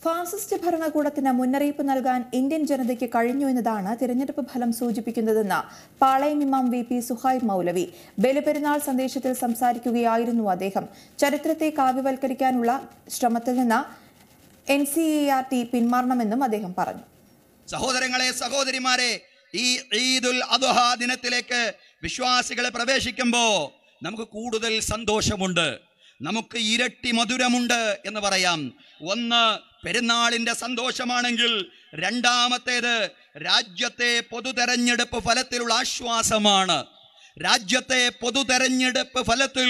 Fascist ഭരണകൂടത്തിന് മുന്നറിയിപ്പ് നൽകാൻ ഇന്ത്യൻ ജനതയ്ക്ക് കഴിഞ്ഞു എന്നതാണ് തിരഞ്ഞെടുപ്പ് ഫലം സൂചിപ്പിക്കുന്നതെന്ന് പാളയം ഇമാം VP സുഹൈബ് മൗലവി ബലിപെരുന്നാൾ സന്ദേശത്തിൽ സംസാരിക്കുകയായിരുന്നു അദ്ദേഹം. ചരിത്രത്തെ കാവ്യവൽക്കരിക്കാനുള്ള ശ്രമത്തിൽ നിന്ന് NCERT പിന്മാറണമെന്നും അദ്ദേഹം പറഞ്ഞു. സഹോദരങ്ങളെ, സഹോദരിമാരെ, ഈ ഈദുൽ അദ്ഹ ദിനത്തിലേക്ക് വിശ്വാസികളെ പ്രവേശിക്കുമ്പോൾ നമുക്ക് കൂടുതൽ സന്തോഷമുണ്ട്, നമുക്ക് ഇരട്ടി മധുരമുണ്ട് എന്ന് പറയാം. ഒന്ന് പെരുന്നാളിന്റെ സന്തോഷമാണെങ്കിൽ, രണ്ടാമത്തേത് രാജ്യത്തെ പൊതുതെരഞ്ഞെടുപ്പ് ഫലത്തിലുള്ള ആശ്വാസമാണ്. രാജ്യത്തെ പൊതുതെരഞ്ഞെടുപ്പ് ഫലത്തിൽ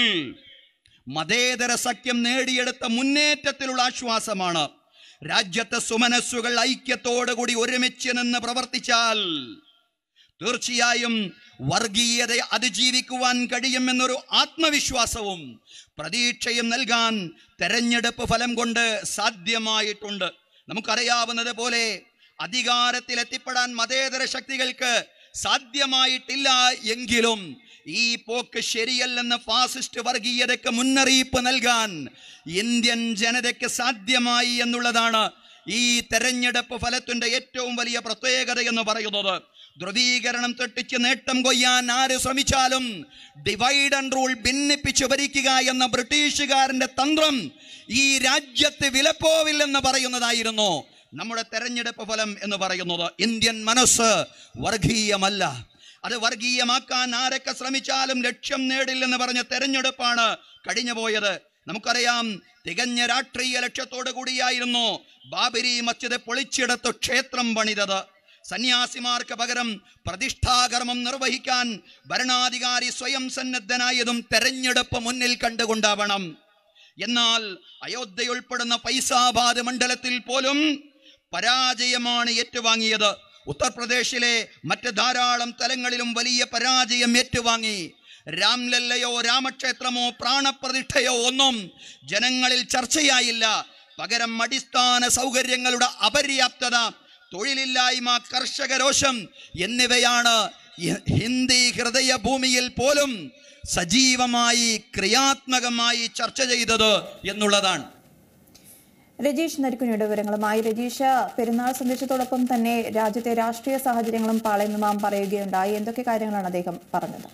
മതേതര സഖ്യം നേടിയെടുത്ത മുന്നേറ്റത്തിലുള്ള ആശ്വാസമാണ്. രാജ്യത്തെ സുമനസ്സുകൾ ഐക്യത്തോടുകൂടി ഒരുമിച്ച് നിന്ന് പ്രവർത്തിച്ചാൽ തീർച്ചയായും വർഗീയതയെ അതിജീവിക്കുവാൻ കഴിയുമെന്നൊരു ആത്മവിശ്വാസവും പ്രതീക്ഷയും നൽകാൻ തെരഞ്ഞെടുപ്പ് ഫലം കൊണ്ട് സാധ്യമായിട്ടുണ്ട്. നമുക്കറിയാവുന്നത് പോലെ അധികാരത്തിലെത്തിപ്പെടാൻ മതേതര ശക്തികൾക്ക് സാധ്യമായിട്ടില്ല എങ്കിലും ഈ പോക്ക് ശരിയല്ലെന്ന് ഫാസിസ്റ്റ് വർഗീയതയ്ക്ക് മുന്നറിയിപ്പ് നൽകാൻ ഇന്ത്യൻ ജനതയ്ക്ക് സാധ്യമായി എന്നുള്ളതാണ് ഈ തെരഞ്ഞെടുപ്പ് ഫലത്തിന്റെ ഏറ്റവും വലിയ പ്രത്യേകത എന്ന് പറയുന്നത്. ധ്രുവീകരണം തെറ്റിച്ച് നേട്ടം കൊയ്യാൻ ആര് ശ്രമിച്ചാലും ഡിവൈഡ് ആൻഡ് റൂൾ, ഭിന്നിപ്പിച്ച് ഭരിക്കുക എന്ന ബ്രിട്ടീഷുകാരന്റെ തന്ത്രം ഈ രാജ്യത്ത് വിലപ്പോവില്ലെന്ന് പറയുന്നതായിരുന്നു നമ്മുടെ തെരഞ്ഞെടുപ്പ് ഫലം എന്ന് പറയുന്നത്. ഇന്ത്യൻ മനസ്സ് വർഗീയമല്ല, അത് വർഗീയമാക്കാൻ ആരൊക്കെ ശ്രമിച്ചാലും ലക്ഷ്യം നേടില്ലെന്ന് പറഞ്ഞ തെരഞ്ഞെടുപ്പാണ് കഴിഞ്ഞു പോയത്. നമുക്കറിയാം, തികഞ്ഞ രാഷ്ട്രീയ ലക്ഷ്യത്തോടു കൂടിയായിരുന്നു ബാബരി മസ്ജിദ് പൊളിച്ചെടുത്ത് ക്ഷേത്രം പണിതത്. സന്യാസിമാർക്ക് പകരം പ്രതിഷ്ഠാകർമ്മം നിർവഹിക്കാൻ ഭരണാധികാരി സ്വയം സന്നദ്ധനായതും തെരഞ്ഞെടുപ്പ് മുന്നിൽ കണ്ടുകൊണ്ടാവണം. എന്നാൽ അയോധ്യ ഉൾപ്പെടുന്ന ഫൈസാബാദ് മണ്ഡലത്തിൽ പോലും പരാജയമാണ് ഏറ്റുവാങ്ങിയത്. ഉത്തർപ്രദേശിലെ മറ്റ് ധാരാളം സ്ഥലങ്ങളിലും വലിയ പരാജയം ഏറ്റുവാങ്ങി. രാംലല്ലയോ രാമക്ഷേത്രമോ പ്രാണപ്രതിഷ്ഠയോ ഒന്നും ജനങ്ങളിൽ ചർച്ചയായില്ല. പകരം അടിസ്ഥാന സൗകര്യങ്ങളുടെ അപര്യാപ്തത, തൊഴിലില്ലായ്മ, കർഷകരോഷം എന്നിവയാണ് ഹിന്ദി ഹൃദയഭൂമിയിൽ പോലും സജീവമായി ക്രിയാത്മകമായി ചർച്ച ചെയ്തത് എന്നുള്ളതാണ്. രജീഷ് നരിക്കുനിയുടെ വിവരങ്ങളുമായി. രജീഷ്, പെരുന്നാൾ സന്ദേശത്തോടൊപ്പം തന്നെ രാജ്യത്തെ രാഷ്ട്രീയ സാഹചര്യങ്ങളും പാളയം ഇമാം പറയുകയുണ്ടായി. എന്തൊക്കെ കാര്യങ്ങളാണ് അദ്ദേഹം പറഞ്ഞത്?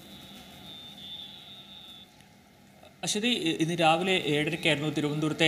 അശ്വതി, ഇന്ന് രാവിലെ 7:30 തിരുവനന്തപുരത്തെ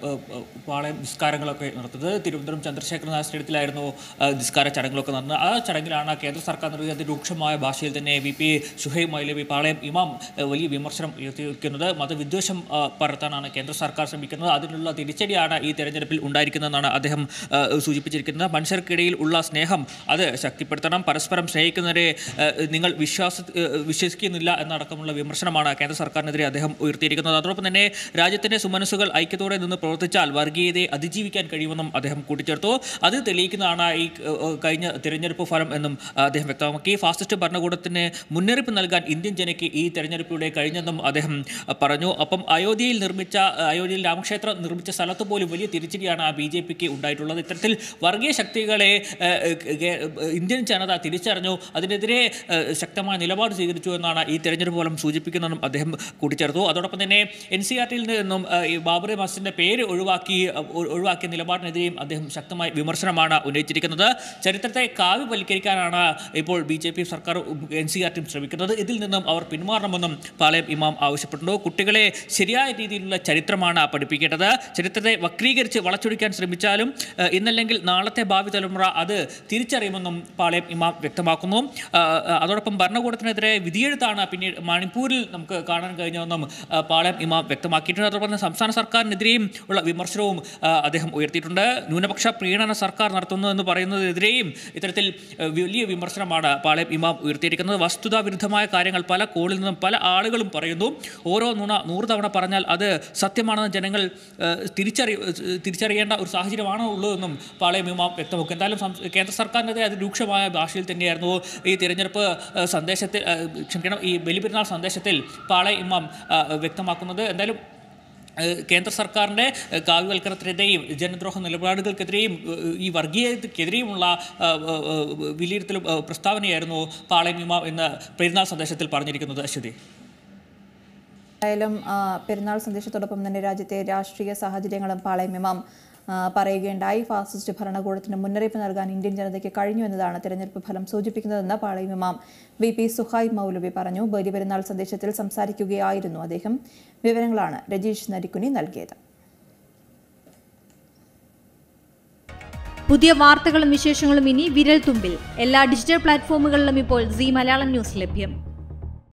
പാളയം നിസ്കാരങ്ങളൊക്കെ നടത്തുന്നത്. തിരുവനന്തപുരം ചന്ദ്രശേഖരനാഥ് സ്റ്റേഡിയത്തിലായിരുന്നു നിസ്കാര ചടങ്ങുകളൊക്കെ നടന്നത്. ആ ചടങ്ങിലാണ് കേന്ദ്ര സർക്കാർ നൽകിയ അതിരൂക്ഷമായ ഭാഷയിൽ തന്നെ VP സുഹൈബ് മൗലവി പാളയം ഇമാം വലിയ വിമർശനം ഉയർത്തിയിരിക്കുന്നത്. മതവിദ്വേഷം പരത്താനാണ് കേന്ദ്ര സർക്കാർ ശ്രമിക്കുന്നത്, അതിനുള്ള തിരിച്ചടിയാണ് ഈ തെരഞ്ഞെടുപ്പിൽ ഉണ്ടായിരിക്കുന്നതെന്നാണ് അദ്ദേഹം സൂചിപ്പിച്ചിരിക്കുന്നത്. മനുഷ്യർക്കിടയിൽ ഉള്ള സ്നേഹം അത് ശക്തിപ്പെടുത്തണം, പരസ്പരം സ്നേഹിക്കുന്നവരെ നിങ്ങൾ വിശ്വസിക്കുന്നില്ല എന്നടക്കമുള്ള വിമർശനമാണ് കേന്ദ്ര സർക്കാരിനെതിരെ അദ്ദേഹം ഉയർത്തിയിരിക്കുന്നത്. അതോടൊപ്പം തന്നെ രാജ്യത്തിന്റെ സുമനസ്സുകൾ ഐക്യത്തോടെ നിന്ന് പ്രവർത്തിച്ചാൽ വർഗീയതയെ അതിജീവിക്കാൻ കഴിയുമെന്നും അദ്ദേഹം കൂട്ടിച്ചേർത്തു. അത് തെളിയിക്കുന്നതാണ് ഈ കഴിഞ്ഞ തിരഞ്ഞെടുപ്പ് ഫലം എന്നും അദ്ദേഹം വ്യക്തമാക്കി. ഫാസിസ്റ്റ് ഭരണകൂടത്തിന് മുന്നറിയിപ്പ് നൽകാൻ ഇന്ത്യൻ ജനയ്ക്ക് ഈ തെരഞ്ഞെടുപ്പിലൂടെ കഴിഞ്ഞെന്നും അദ്ദേഹം പറഞ്ഞു. അപ്പം അയോധ്യയിൽ രാമക്ഷേത്രം നിർമ്മിച്ച സ്ഥലത്ത് പോലും വലിയ തിരിച്ചടിയാണ് BJPക്ക് ഉണ്ടായിട്ടുള്ളത്. ഇത്തരത്തിൽ വർഗീയ ശക്തികളെ ഇന്ത്യൻ ജനത തിരിച്ചറിഞ്ഞു, അതിനെതിരെ ശക്തമായ നിലപാട് സ്വീകരിച്ചു എന്നാണ് ഈ തെരഞ്ഞെടുപ്പ് ഫലം സൂചിപ്പിക്കുന്നതെന്നും അദ്ദേഹം കൂട്ടിച്ചേർത്തു. അതോടൊപ്പം തന്നെ NCERTയിൽ നിന്നും ഈ ബാബറി മസ്ജിദിന്റെ പേര് ഒഴിവാക്കിയ നിലപാടിനെതിരെയും അദ്ദേഹം ശക്തമായ വിമർശനമാണ് ഉന്നയിച്ചിരിക്കുന്നത്. ചരിത്രത്തെ കാവ്യവൽക്കരിക്കാനാണ് ഇപ്പോൾ BJP സർക്കാർ NCERT ശ്രമിക്കുന്നത്. ഇതിൽ നിന്നും അവർ പിന്മാറണമെന്നും പാളയം ഇമാം ആവശ്യപ്പെട്ടിട്ടുണ്ട്. കുട്ടികളെ ശരിയായ രീതിയിലുള്ള ചരിത്രമാണ് പഠിപ്പിക്കേണ്ടത്. ചരിത്രത്തെ വക്രീകരിച്ച് വളച്ചൊടിക്കാൻ ശ്രമിച്ചാലും ഇന്നല്ലെങ്കിൽ നാളത്തെ ഭാവി തലമുറ അത് തിരിച്ചറിയുമെന്നും പാളയം ഇമാം വ്യക്തമാക്കുന്നു. അതോടൊപ്പം ഭരണകൂടത്തിനെതിരെ വിധിയെഴുത്താണ് പിന്നീട് മണിപ്പൂരിൽ നമുക്ക് കാണാൻ കഴിഞ്ഞതെന്നും പാളയം ഇമാം വ്യക്തമാക്കിയിട്ടുണ്ട്. അതോടൊപ്പം തന്നെ സംസ്ഥാന സർക്കാരിനെതിരെയും ഉള്ള വിമർശനവും അദ്ദേഹം ഉയർത്തിയിട്ടുണ്ട്. ന്യൂനപക്ഷ പ്രീണന സർക്കാർ നടത്തുന്നതെന്ന് പറയുന്നതിനെതിരെയും ഇത്തരത്തിൽ വലിയ വിമർശനമാണ് പാളയം ഇമാം ഉയർത്തിയിരിക്കുന്നത്. വസ്തുതാവിരുദ്ധമായ കാര്യങ്ങൾ പല കോണിൽ നിന്നും പല ആളുകളും പറയുന്നു. ഓരോ നുണ 100 തവണ പറഞ്ഞാൽ അത് സത്യമാണെന്ന് ജനങ്ങൾ തിരിച്ചറിയേണ്ട ഒരു സാഹചര്യമാണോ ഉള്ളതെന്നും പാളയം ഇമാം വ്യക്തമാക്കും. എന്തായാലും കേന്ദ്ര സർക്കാരിനെതിരെ അതിരൂക്ഷമായ ഭാഷയിൽ തന്നെയായിരുന്നു ഈ തിരഞ്ഞെടുപ്പ് സന്ദേശത്തിൽ ഈ ബലിപെരുന്നാൾ സന്ദേശത്തിൽ പാളയം ഇമാം വ്യക്തമാക്കുന്നത്. എന്തായാലും കേന്ദ്ര സർക്കാരിൻ്റെ കാവ്യവൽക്കരണത്തിനെതിരെയും ജനദ്രോഹ നിലപാടുകൾക്കെതിരെയും ഈ വർഗീയതയ്ക്കെതിരെയുമുള്ള വിലയിരുത്തലും പ്രസ്താവനയായിരുന്നു പാളയം ഇമാം എന്ന പെരുന്നാൾ സന്ദേശത്തിൽ പറഞ്ഞിരിക്കുന്നത്. അശ്വതി, പെരുന്നാൾ സന്ദേശത്തോടൊപ്പം തന്നെ രാജ്യത്തെ രാഷ്ട്രീയ സാഹചര്യങ്ങളും പാളയം ഇമാം പറയുകയുണ്ടായി. ഫാസിസ്റ്റ് ഭരണകൂടത്തിന് മുന്നറിയിപ്പ് നൽകാൻ ഇന്ത്യൻ ജനതയ്ക്ക് കഴിഞ്ഞു എന്നതാണ് തിരഞ്ഞെടുപ്പ് ഫലം സൂചിപ്പിക്കുന്നതെന്ന് പാളയം ഇമാം VP സുഹൈബ് മൗലവി പറഞ്ഞു. ബലിപെരുന്നാൾ സന്ദേശത്തിൽ സംസാരിക്കുകയായിരുന്നു അദ്ദേഹം. വിവരങ്ങളാണ് രജീഷ് നരിക്കുനി നൽകിയത്. പുതിയ വാർത്തകളും വിശേഷങ്ങളും ഇനി വിരൽ തുമ്പിൽ. എല്ലാ ഡിജിറ്റൽ പ്ലാറ്റ്ഫോമുകളിലും ഇപ്പോൾ സീ മലയാളം ന്യൂസ് ലഭ്യം.